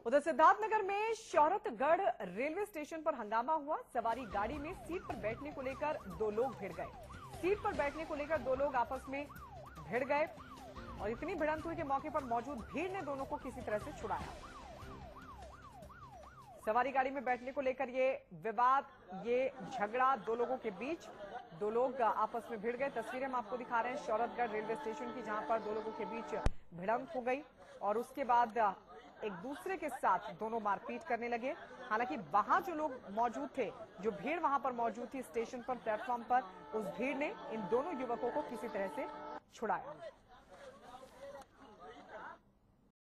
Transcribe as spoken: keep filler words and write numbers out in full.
उधर सिद्धार्थनगर में शौहरतगढ़ railway station पर हंगामा हुआ। सवारी गाड़ी में सीट पर बैठने को लेकर दो लोग भिड़ गए। सीट पर बैठने को लेकर दो लोग आपस में भिड़ गए और इतनी भिड़ंत हुई कि मौके पर मौजूद भीड़ ने दोनों को किसी तरह से छुड़ाया। सवारी गाड़ी में बैठने को लेकर ये विवाद, ये झगड़ा दो लोगों के बीच, दो लोग आपस में भिड़ गए। तस्वीरें हम आपको दिखा रहे हैं शौहरतगढ़ रेलवे स्टेशन की, जहां पर दो लोगों के बीच भिड़ंत हो गई और उसके बाद एक दूसरे के साथ दोनों मारपीट करने लगे। हालांकि वहां जो लोग मौजूद थे, जो भीड़ वहां पर मौजूद थी स्टेशन पर, प्लेटफॉर्म पर, उस भीड़ ने इन दोनों युवकों को किसी तरह से छुड़ाया।